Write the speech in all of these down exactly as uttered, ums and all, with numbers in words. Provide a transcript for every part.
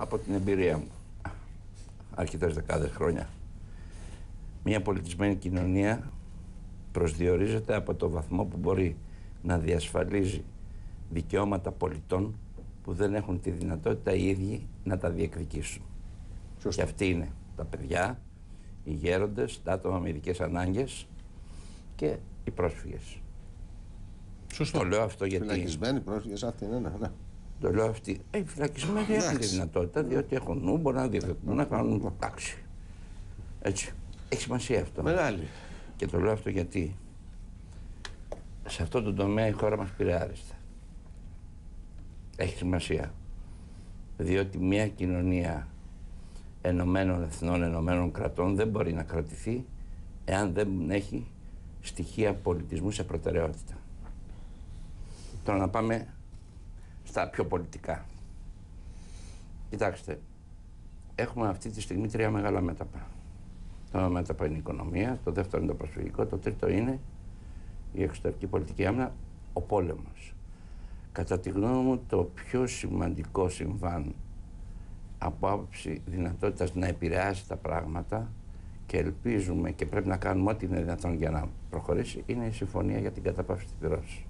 από την εμπειρία μου, αρκετές δεκάδες χρόνια. Μια πολιτισμένη κοινωνία προσδιορίζεται από το βαθμό που μπορεί να διασφαλίζει δικαιώματα πολιτών που δεν έχουν τη δυνατότητα οι ίδιοι να τα διεκδικήσουν. Σωστή. Και αυτοί είναι τα παιδιά, οι γέροντες, τα άτομα με ειδικές ανάγκες και οι πρόσφυγες. Σωστό. Το λέω αυτό γιατί... Φυλακισμένοι πρόσφυγες, αυτοί είναι, ναι. Το λέω αυτή. Ε, οι φυλακισμένοι έχουν τη δυνατότητα, διότι έχουν νου, μπορούν να διεκδικούν, να κάνουν τάξη. Έτσι. Έχει σημασία αυτό. Μεγάλη. Και το λέω αυτό γιατί σε αυτό το τομέα η χώρα μας πήρε άριστα. Έχει σημασία. Διότι μια κοινωνία ενωμένων εθνών, ενωμένων κρατών δεν μπορεί να κρατηθεί εάν δεν έχει στοιχεία πολιτισμού σε προτεραιότητα. Τώρα να πάμε στα πιο πολιτικά. Κοιτάξτε, έχουμε αυτή τη στιγμή τρία μεγάλα μέτωπα. Το ένα μέτωπο είναι η οικονομία, το δεύτερο είναι το προσφυγικό, το τρίτο είναι η εξωτερική πολιτική άμυνα, ο πόλεμος. Κατά τη γνώμη μου, το πιο σημαντικό συμβάν από άποψη δυνατότητας να επηρεάσει τα πράγματα και ελπίζουμε και πρέπει να κάνουμε ό,τι είναι δυνατόν για να προχωρήσει, είναι η συμφωνία για την κατάπαυση της πυρός.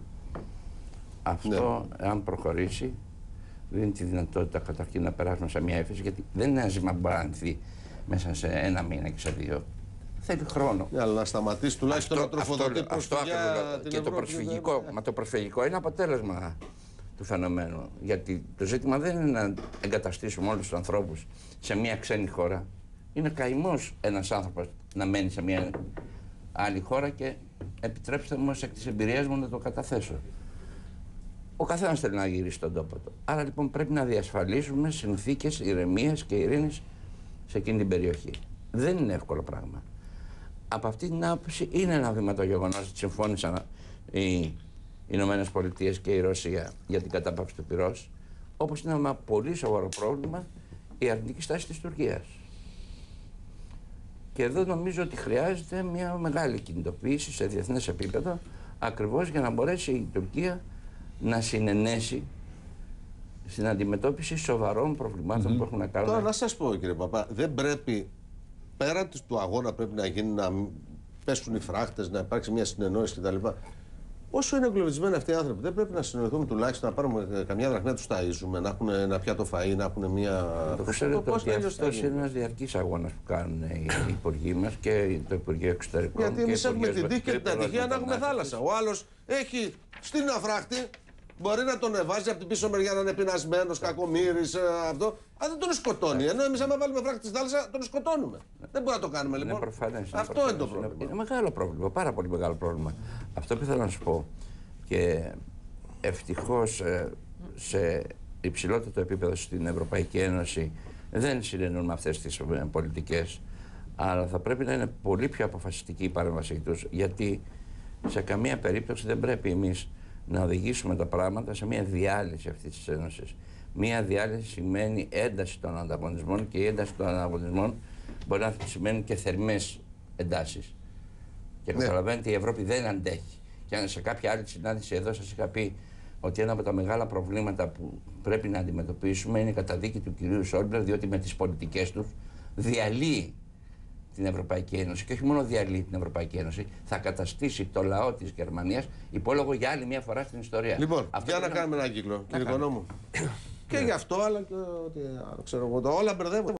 Αυτό, ναι, αν προχωρήσει, δίνει τη δυνατότητα καταρχήν να περάσουμε σε μια έφεση, γιατί δεν είναι ένα ζήτημα που μπορεί να ανθεί μέσα σε ένα μήνα και σε δύο. Θέλει χρόνο. Ναι, αλλά να σταματήσει τουλάχιστον να τροφοδοτεί προσφυγιά. Και το προσφυγικό, μα το προσφυγικό είναι αποτέλεσμα του φαινομένου. Γιατί το ζήτημα δεν είναι να εγκαταστήσουμε όλους τους ανθρώπους σε μια ξένη χώρα. Είναι καημός ένας άνθρωπος να μένει σε μια άλλη χώρα και επιτρέψτε μου εκ της εμπειρίας μου να το καταθέσω. Ο καθένας θέλει να γυρίσει στον τόπο του. Άρα λοιπόν πρέπει να διασφαλίσουμε συνθήκες ηρεμίας και ειρήνης σε εκείνη την περιοχή. Δεν είναι εύκολο πράγμα. Από αυτή την άποψη είναι ένα βήμα το γεγονός ότι συμφώνησαν οι Ηνωμένες Πολιτείες και η Ρωσία για την κατάπαυση του πυρός, όπως είναι ένα πολύ σοβαρό πρόβλημα η αρνητική στάση της Τουρκίας. Και εδώ νομίζω ότι χρειάζεται μια μεγάλη κινητοποίηση σε διεθνές επίπεδο, ακριβώς για να μπορέσει η Τουρκία να συνενέσει στην αντιμετώπιση σοβαρών προβλημάτων mm-hmm. που έχουν να κάνουν. Τώρα να σας πω, κύριε Παπά, δεν πρέπει πέρα του αγώνα πρέπει να γίνει, να πέσουν οι φράχτες, να υπάρξει μια συνεννόηση κτλ. Όσο είναι εγκλωβισμένοι αυτοί οι άνθρωποι, δεν πρέπει να συνοηθούμε τουλάχιστον να πάρουμε καμιά δραχμιά, να τους ταΐζουμε, να έχουν ένα πιάτο φαΐ, να έχουν μια. Το ξέρετε ότι αυτός είναι ένας διαρκής αγώνας που κάνουν οι υπουργοί μας και το Υπουργείο Εξωτερικών. Γιατί εμείς έχουμε την τύχη και την ατυχία να έχουμε θάλασσα. Ο άλλος έχει στην ένα φράχτη, μπορεί να τον εβάζει από την πίσω μεριά να είναι πεινασμένος, κακομοίρης, αυτό. Αλλά δεν τον σκοτώνει. Ενώ εμείς, άμα βάλουμε φράχτη στη θάλασσα, τον σκοτώνουμε. Δεν μπορούμε να το κάνουμε λοιπόν. Είναι προφανές, είναι αυτό προφανές. είναι το πρόβλημα. Είναι, είναι μεγάλο πρόβλημα, πάρα πολύ μεγάλο πρόβλημα. Αυτό που ήθελα να σου πω. Και ευτυχώς σε υψηλότερο επίπεδο στην Ευρωπαϊκή Ένωση δεν συνεννούν με αυτές τις πολιτικές, αλλά θα πρέπει να είναι πολύ πιο αποφασιστική η παρέμβασή τους, γιατί σε καμία περίπτωση δεν πρέπει εμείς να οδηγήσουμε τα πράγματα σε μια διάλυση αυτής της Ένωσης. Μια διάλυση σημαίνει ένταση των ανταγωνισμών και η ένταση των ανταγωνισμών μπορεί να σημαίνει και θερμές εντάσεις. Και ναι, καταλαβαίνετε, η Ευρώπη δεν αντέχει. Και σε κάποια άλλη συνάντηση εδώ σας είχα πει ότι ένα από τα μεγάλα προβλήματα που πρέπει να αντιμετωπίσουμε είναι η καταδίκη του κυρίου Σόιμπλε, διότι με τις πολιτικές του διαλύει την Ευρωπαϊκή Ένωση. Και όχι μόνο διαλύει την Ευρωπαϊκή Ένωση, θα καταστήσει το λαό της Γερμανίας υπόλογο για άλλη μια φορά στην ιστορία. Λοιπόν, αυτό για να κάνουμε ένα κύκλο, κύριε Οικονόμου. Και γι' αυτό, αλλά και ότι ξέρω εγώ, όλα μπερδεύω.